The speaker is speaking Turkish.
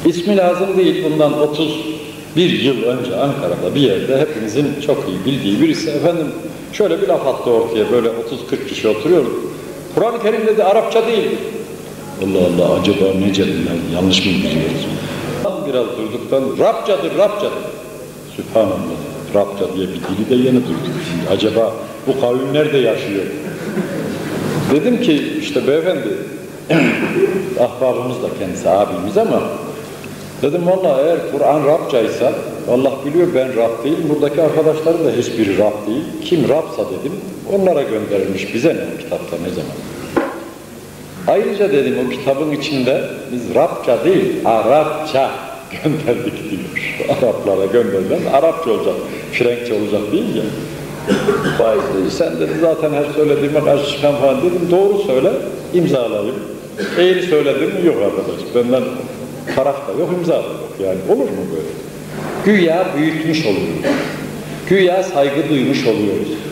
İsmi lazım değil, bundan 31 yıl önce Ankara'da bir yerde hepimizin çok iyi bildiği birisi efendim şöyle bir laf attı ortaya, böyle 30-40 kişi oturuyor. Kur'an-ı Kerim dedi Arapça değil. Allah Allah, acaba nece yanlış mı biliyoruz? Biraz durduktan Rabçadır, Rabçadır. Sübhanallah, Rabça diye bir dili de yeni duyduk. Şimdi acaba bu kavim nerede yaşıyor? Dedim ki işte beyefendi, ahbabımız da kendisi abimiz ama dedim vallahi eğer Kur'an Rabçaysa, Allah biliyor ben Rab değilim, buradaki arkadaşların da hiçbiri Rab değil. Kim Rabsa dedim, onlara gönderilmiş, bize ne kitapta ne zaman? Ayrıca dedim o kitabın içinde biz Rabça değil, Arapça gönderdik diyor. Araplara gönderilen Arapça olacak, Frenkçe olacak değil ya. Vay dedi, sen dedi zaten her söylediğime karşı çıkan falan dedim, doğru söyle, imzalayayım. Eğri söyledim mi yok arkadaş, benden taraf da yok, imza da yok yani, olur mu böyle? Güya büyütmüş oluyoruz, güya saygı duymuş oluyoruz.